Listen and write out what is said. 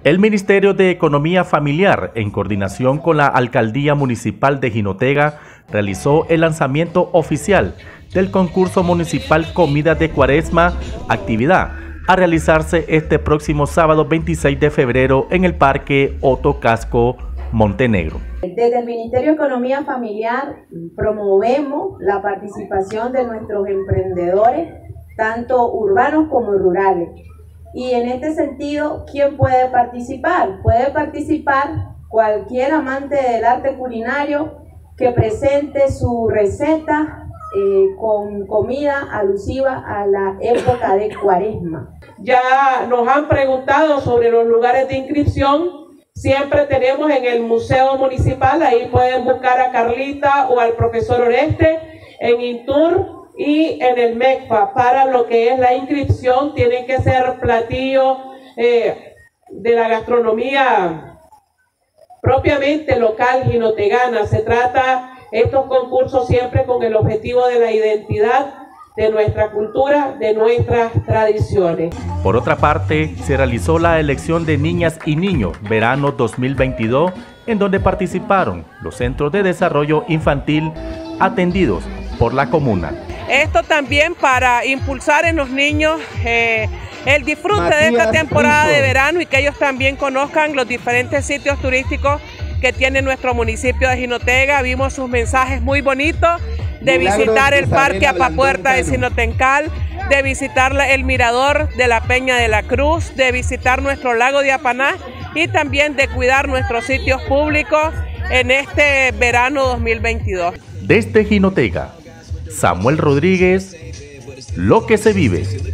El Ministerio de Economía Familiar, en coordinación con la Alcaldía Municipal de Jinotega, realizó el lanzamiento oficial del concurso municipal Comida de Cuaresma, actividad a realizarse este próximo sábado 26 de febrero en el Parque Otto Casco, Montenegro. Desde el Ministerio de Economía Familiar promovemos la participación de nuestros emprendedores, tanto urbanos como rurales. Y en este sentido, ¿quién puede participar? Puede participar cualquier amante del arte culinario que presente su receta con comida alusiva a la época de Cuaresma. Ya nos han preguntado sobre los lugares de inscripción. Siempre tenemos en el Museo Municipal, ahí pueden buscar a Carlita o al profesor Oreste, en Intur y en el MECFA. Para lo que es la inscripción tienen que ser platillos de la gastronomía propiamente local jinotegana. Se trata estos concursos siempre con el objetivo de la identidad de nuestra cultura, de nuestras tradiciones. Por otra parte, se realizó la elección de niñas y niños verano 2022, en donde participaron los centros de desarrollo infantil atendidos por la comuna. Esto también para impulsar en los niños el disfrute de esta temporada de verano y que ellos también conozcan los diferentes sitios turísticos que tiene nuestro municipio de Jinotega. Vimos sus mensajes muy bonitos de visitar el Parque Apapuerta de Sinotencal, de visitar el mirador de la Peña de la Cruz, de visitar nuestro lago de Apaná y también de cuidar nuestros sitios públicos en este verano 2022. Desde Jinotega, Samuel Rodríguez, lo que se vive.